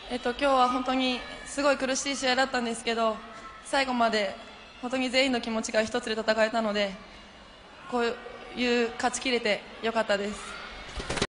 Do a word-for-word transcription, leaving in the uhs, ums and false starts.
えっと、今日は本当にすごい苦しい試合だったんですけど、最後まで本当に全員の気持ちが一つで戦えたので、こういう勝ち切れてよかったです。